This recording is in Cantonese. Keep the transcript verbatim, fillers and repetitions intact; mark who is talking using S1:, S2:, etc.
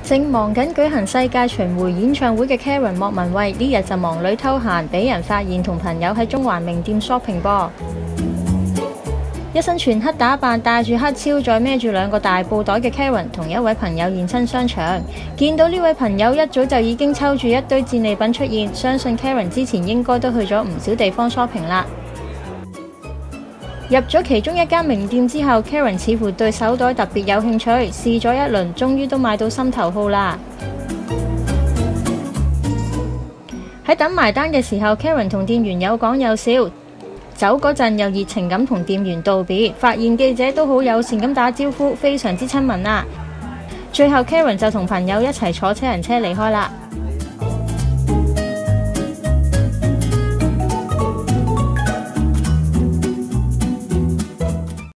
S1: 正忙緊舉行世界巡迴演唱會嘅 Karen 莫文蔚呢日就忙裏偷閒，俾人發現同朋友喺中環名店 shopping 噃。一身全黑打扮，戴住黑超，再孭住兩個大布袋嘅 Karen 同一位朋友現身商場。見到呢位朋友一早就已經抽住一堆戰利品出現，相信 Karen 之前應該都去咗唔少地方 shopping 啦。入咗其中一間名店之後 ，Karen 似乎對手袋特別有興趣，試咗一輪，終於都買到心頭好啦。喺等埋單嘅時候 ，Karen 同店員有講有笑，走嗰陣又熱情咁同店員道別，發現記者都好友善咁打招呼，非常之親民啦。最後 Karen 就同朋友一齊坐車人車離開啦。